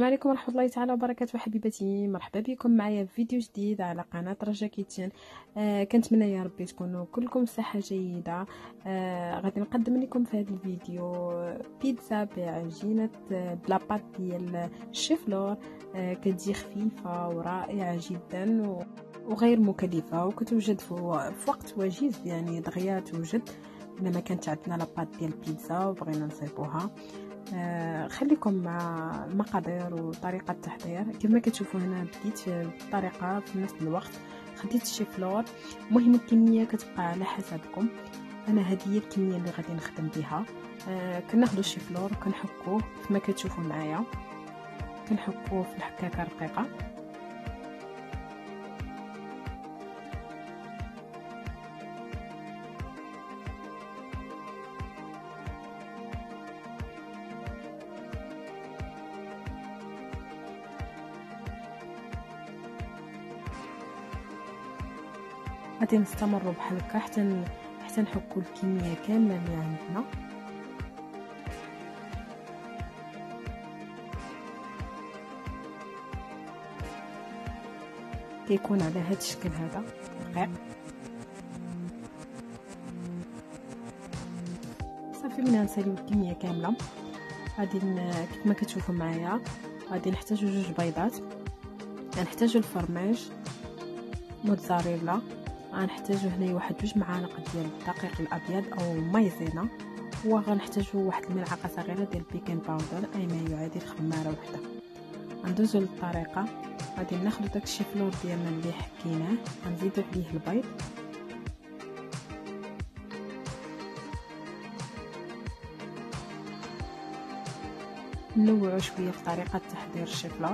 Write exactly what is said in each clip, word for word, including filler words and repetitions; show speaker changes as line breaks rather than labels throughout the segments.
عليكم ورحمه الله تعالى وبركاته. حبيباتي مرحبا بكم معايا في فيديو جديد على قناه رجا كيتشن. آه كنتمنى يا ربي تكونوا كلكم صحه جيده. آه غادي نقدم لكم في هذا الفيديو بيتزا بعجينه بلا بات ديال الشيفلور. آه كتجي خفيفه ورائعه جدا وغير مكلفه، وكتوجد في وقت وجيز، يعني دغيا توجد لما كانت عندنا لاباط ديال البيتزا وبغينا نصيبوها. آه خليكم مع المقادير وطريقه التحضير. كما كتشوفوا هنا بديت بالطريقه في نفس الوقت خديت الشيفلور. المهم الكميه كتبقى على حسابكم. انا هذه هي الكميه اللي غادي نخدم بها. آه كناخذوا الشيفلور وكنحكوه كما كتشوفوا معايا، كنحكوه في الحكاكه رقيقه. غادي نستمروا بحال هكا حتى حتى نحكوا الكميه كامله اللي عندنا. كيكون على هذا الشكل هذا رقيق. صافي ملي نساليو الكميه كامله غادي كما كتشوفوا معايا غادي نحتاجو جوج بيضات، غنحتاجو الفرماج موتزاريلا، غنحتاجو هنايا واحد جوج معالق ديال الدقيق الابيض او مايزينا، وغنحتاجو واحد الملعقه صغيره ديال البيكين باودر اي ما يعادل خماره وحده. غندوزو للطريقه. غادي ناخذ داك الشيفلور ديالنا اللي حكيناه غنزيدو عليه البيض، ننوعو شويه في طريقه تحضير الشيفلور.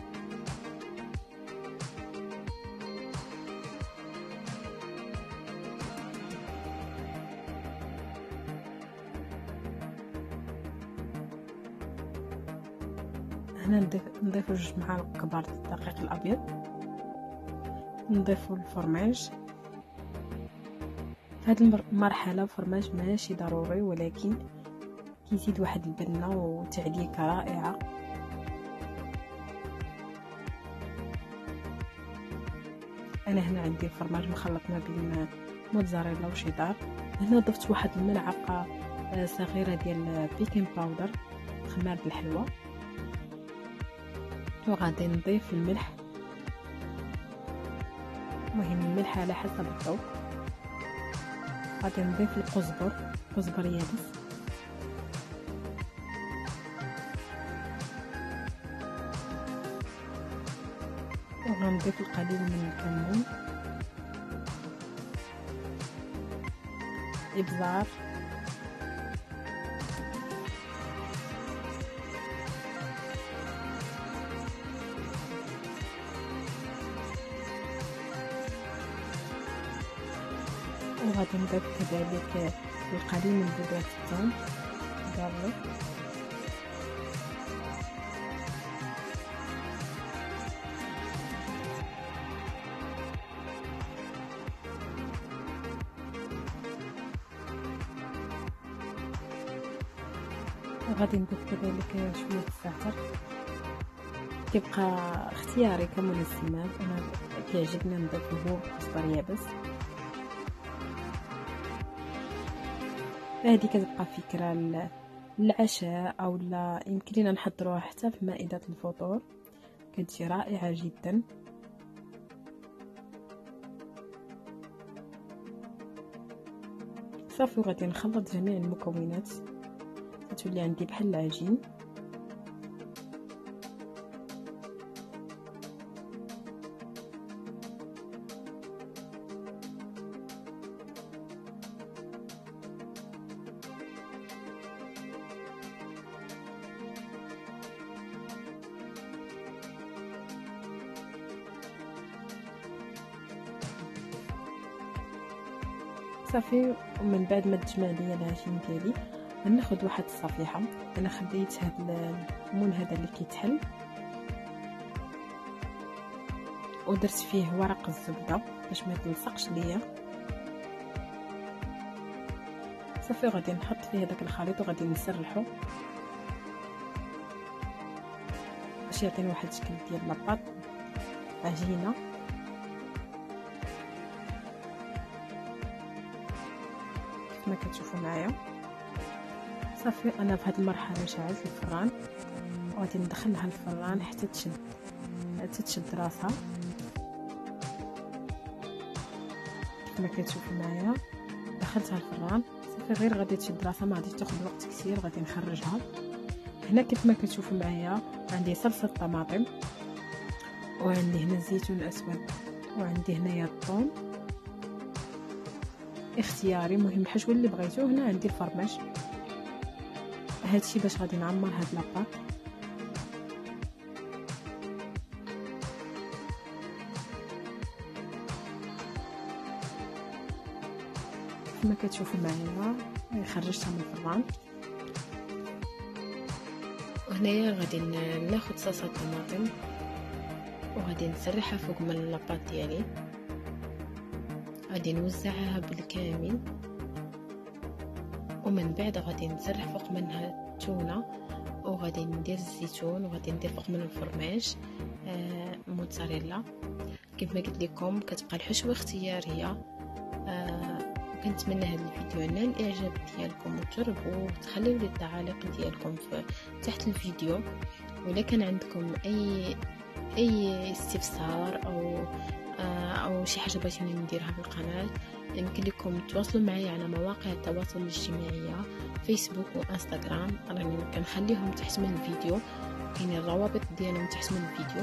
هنا نضيفو جوج معالق كبار الدقيق الابيض، نضيفو الفرماج. في هذه المرحله الفرماج ماشي ضروري، ولكن كيزيد واحد البنه وتعليكه رائعه. انا هنا عندي الفرماج مخلط ما بين موتزاريلا وشيدار. هنا ضفت واحد الملعقه صغيره ديال بيكين باودر خمار الحلوى، وغادي نضيف الملح. المهم الملح على حسب الذوق. غادي نضيف القزبر، قزبر يابس، وغنضيف القليل من الكمون، ابزار، وغادي نضيف كذلك القليل من بودرة الثوم جارليك. وغادي نضيف كذلك شوية الزعتر، كيبقى اختياري كمنسمات. انا كيعجبني نضيف هو كزبر يابس. هذه كتبقى فكره للعشاء او لا يمكن لينا نحضروها حتى في مائده الفطور، كتجي رائعه جدا. صافي غادي نخلط جميع المكونات تولي عندي بحال العجين. صافي ومن بعد ما تجمع ليا العجين ديالي غناخذ واحد الصفيحه. انا خديت هذا المول هذا اللي كيتحل ودرت فيه ورق الزبده باش ما يتلصقش ليا. صافي غادي نحط فيه داك الخليط وغادي نسرحو باش يعطينا واحد الشكل ديال لاباط عجينه. كما كتشوفوا معايا صافي انا في هذه المرحله شعلت الفران وغادي ندخلها الفران حتى تشد حتى تشد راسها. كما كتشوفوا معايا دخلتها الفران صافي، غير غادي تشد راسها، ما غاديش تاخذ وقت كثير، غادي نخرجها. هنا كيف ما كتشوفوا معايا عندي صلصه طماطم، وعندي هنا الزيتون الاسود، وعندي هنايا الثوم اختياري، مهم الحشو اللي بغيتو. هنا عندي الفرماج، هادشي باش غادي نعمر هاد لاباط. كما كتشوفوا معايا خرجتها من الفران. وهنايا غادي ناخذ صلصه الطماطم وغادي نسرحها فوق من لاباط ديالي، غادي نوزعها بالكامل، ومن بعد غادي نسرح فوق منها التونه، وغادي ندير الزيتون، وغادي ندير فوق من الفرماج آه موتزاريلا. كيف ما قلت لكم كتبقى الحشوه اختياريه. آه كنتمنى هذا الفيديو ينال الاعجاب ديالكم، وتجربوا وتخليوا لي التعاليق ديالكم في تحت الفيديو. ولا كان عندكم اي اي استفسار او او شي حاجه بغيتوني نديرها في القناه، يمكن لكم تواصلوا معايا على مواقع التواصل الاجتماعي فيسبوك وانستغرام، راني كنخليهم تحت من الفيديو، كاينين الروابط ديالهم تحت من الفيديو.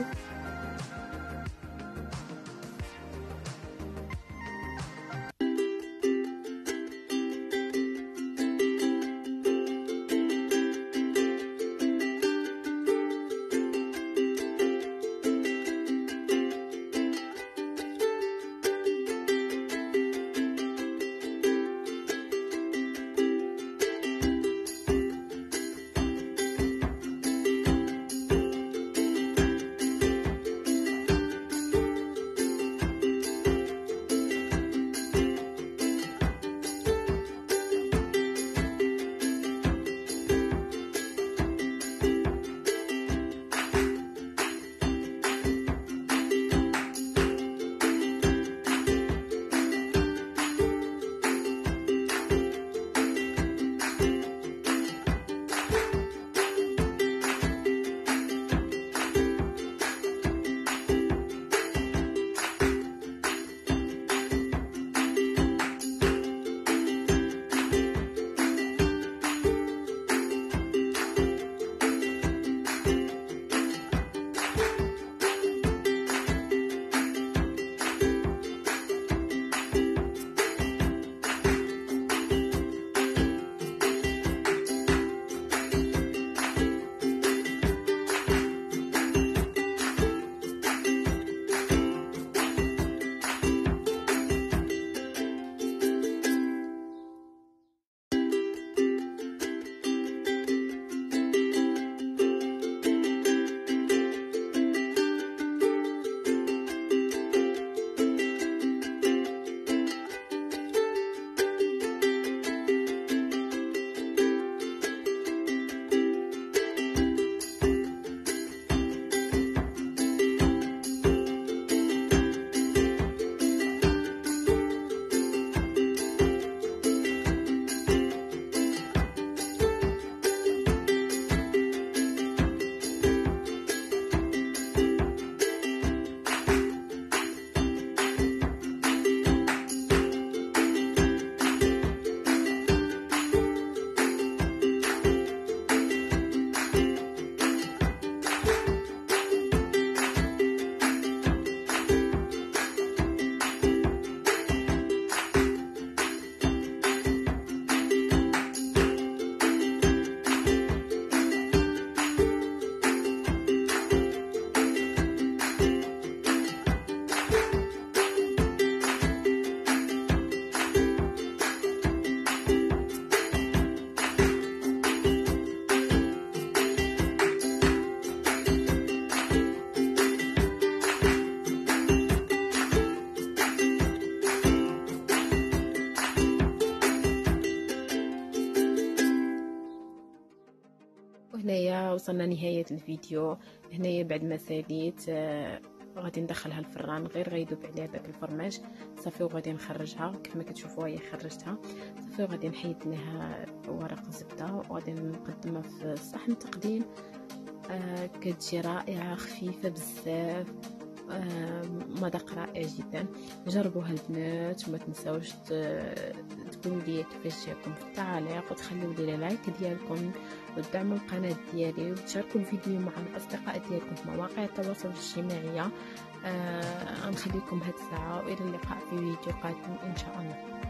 هنايا وصلنا نهايه الفيديو. هنايا بعد ما ساليت آه غادي ندخلها الفران، غير غيذوب عليها داك الفرماج صافي، وغادي نخرجها كيف ما كتشوفوا هي خرجتها صافي. وغادي نحيد لها ورق الزبده وغادي نقدمها في الصحن تقديم. آه كتجي رائعه خفيفه بزاف، آه مذاق رائع جدا. جربوها البنات وما تنساوش تقولوا لي كيفاش جاكم في التعليق، وتخليوا لي لايك ديالكم وتدعموا القناه ديالي وتشاركوا الفيديو مع الاصدقاء ديالكم في مواقع التواصل الاجتماعي. آه غنخليكم هاد الساعه، والى اللقاء في فيديو قادم ان شاء الله.